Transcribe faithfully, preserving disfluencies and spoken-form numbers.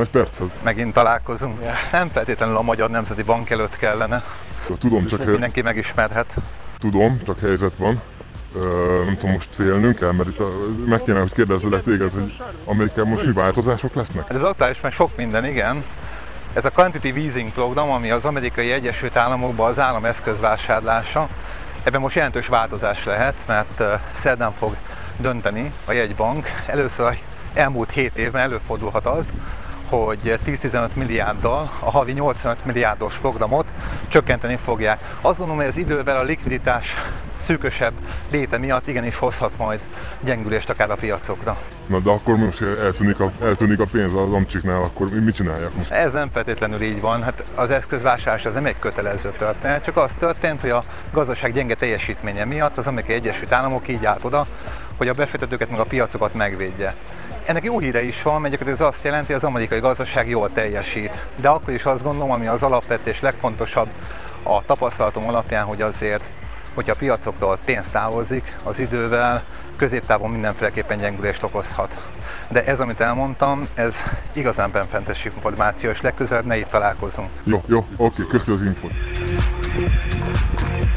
egy percet? Megint találkozunk. Nem feltétlenül a Magyar Nemzeti Bank előtt kellene. Tudom, csak mindenki megismerhet. Tudom, csak helyzet van. Uh, nem tudom, most félnünk kell, mert itt a, meg kéne, hogy kérdezzelek téged, hogy Amerikában most mi változások lesznek? Ez aktuális, meg sok minden, igen. Ez a Quantitative Easing program, ami az Amerikai Egyesült Államokban az állam eszközvásárlása, ebben most jelentős változás lehet, mert uh, szerdán fog dönteni a jegybank. Először az elmúlt hét évben előfordulhat az, hogy tíz-tizenöt milliárddal a havi nyolcvanöt milliárdos programot csökkenteni fogják. Azt gondolom, hogy ez idővel a likviditás szűkösebb léte miatt igenis hozhat majd gyengülést akár a piacokra. Na de akkor most eltűnik a, eltűnik a pénz az amcsiknál, akkor mi mit csináljak most? Ez nem feltétlenül így van. Hát az eszközvásárlás az nem egy kötelező történet, csak az történt, hogy a gazdaság gyenge teljesítménye miatt az Amerikai Egyesült Államok így állt oda, hogy a befektetőket meg a piacokat megvédje. Ennek jó híre is van, mert ez azt jelenti, hogy az amerikai gazdaság jól teljesít. De akkor is azt gondolom, ami az alapvető és legfontosabb a tapasztalatom alapján, hogy azért, hogyha a piacokról pénz távozik, az idővel középtávon mindenféleképpen gyengülést okozhat. De ez, amit elmondtam, ez igazán benfentes információ, és legközelebb ne itt találkozunk. Jó, jó, oké, köszönöm az infót.